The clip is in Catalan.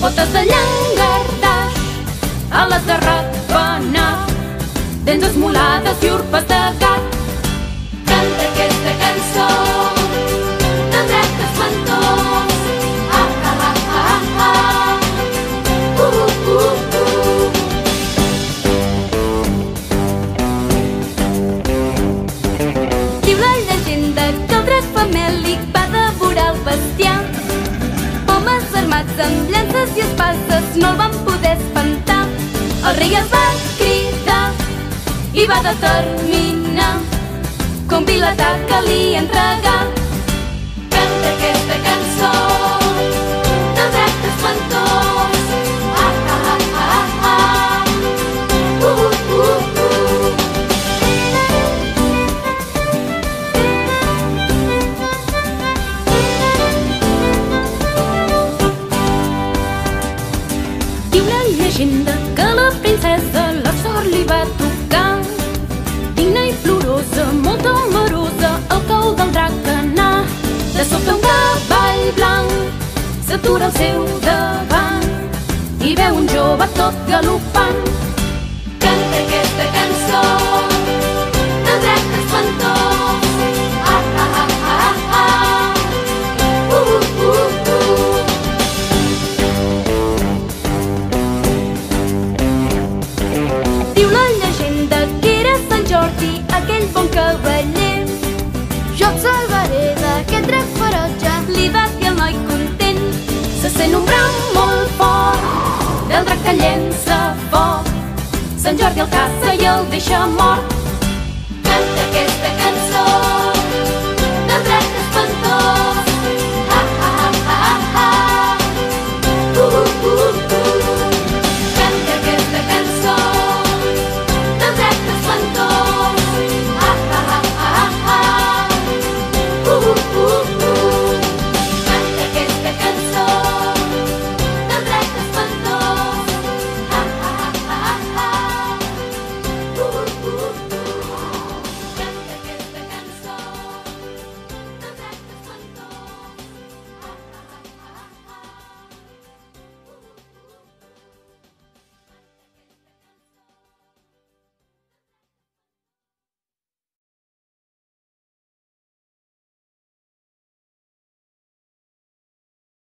botes de llangardaix a la terra penat, dents esmolades i urpes de gat. Canta aquesta cançó de dret espantós. Ah, ah, ah, ah, ah. Diu la llegenda que el drac famèlic va devorar el bestiar. Homes armats amb llances i espases no el van poder espantar. El rei es va cridar i va determinar que un vilatà calia entregar. Canta aquesta cançó del drac espantós. Ah, ah, ah, ah, ah. Diu la llegenda que la princesa la sort li va tocar. Digna i plorosa, molt temerosa, al cau del drac anà. De sobte un cavall blanc s'atura al seu davant i veu un jove tot galopant. Canta aquesta cançó del drac espantós. Ah, ah, ah, ah, ah. Diu la llegenda que era Sant Jordi, aquell bon cavaller. Jo et salvaré d'aquest drac ferotge, li va dir el noi content. Se sent un bram molt fort del drac que llença foc. Sant Jordi el caça i el deixa mort.